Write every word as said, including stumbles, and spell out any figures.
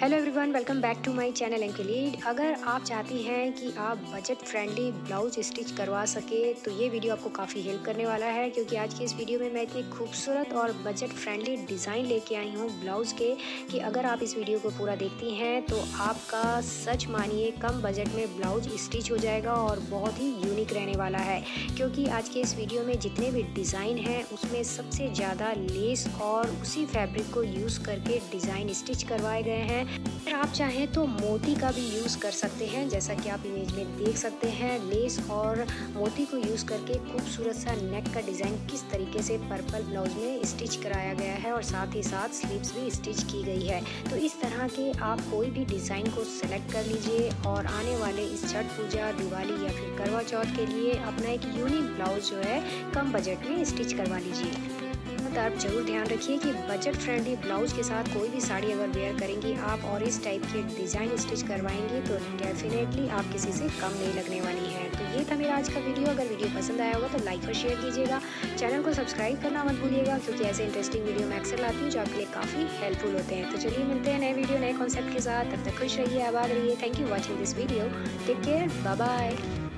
Hello everyone, welcome back to my channel एंकलीड। अगर आप चाहती हैं कि आप बजट फ्रेंडली ब्लाउज स्टिच करवा सके तो ये वीडियो आपको काफ़ी हेल्प करने वाला है, क्योंकि आज की इस वीडियो में मैं इतनी खूबसूरत और बजट फ्रेंडली डिज़ाइन लेके आई हूँ ब्लाउज़ के कि अगर आप इस वीडियो को पूरा देखती हैं तो आपका सच मानिए कम बजट में ब्लाउज स्टिच हो जाएगा और बहुत ही यूनिक रहने वाला है। क्योंकि आज के इस वीडियो में जितने भी डिज़ाइन हैं उसमें सबसे ज़्यादा लेस और उसी फैब्रिक को यूज़ करके डिज़ाइन स्टिच करवाए गए हैं। अगर आप चाहें तो मोती का भी यूज़ कर सकते हैं, जैसा कि आप इमेज में देख सकते हैं। लेस और मोती को यूज़ करके खूबसूरत सा नेक का डिज़ाइन किस तरीके से पर्पल ब्लाउज में स्टिच कराया गया है और साथ ही साथ स्लीव्स भी स्टिच की गई है। तो इस तरह के आप कोई भी डिज़ाइन को सेलेक्ट कर लीजिए और आने वाले इस छठ पूजा, दिवाली या फिर करवा चौथ के लिए अपना एक यूनिक ब्लाउज जो है कम बजट में स्टिच करवा लीजिए। तो आप जरूर ध्यान रखिए कि बजट फ्रेंडली ब्लाउज के साथ कोई भी साड़ी अगर वेयर करेंगी आप और इस टाइप के डिज़ाइन स्टिच करवाएंगी तो डेफिनेटली आप किसी से कम नहीं लगने वाली है। तो ये था मेरा आज का वीडियो। अगर वीडियो पसंद आया होगा तो लाइक और शेयर कीजिएगा। चैनल को सब्सक्राइब करना मत भूलिएगा, क्योंकि ऐसे इंटरेस्टिंग वीडियो मैं अक्सर लाती हूँ जो आपके लिए काफ़ी हेल्पफुल होते हैं। तो चलिए मिलते हैं नए वीडियो नए कॉन्सेप्ट के साथ। तब तक खुश रहिए, आबाद रहिए। Thank you watching this video. Take care, bye bye.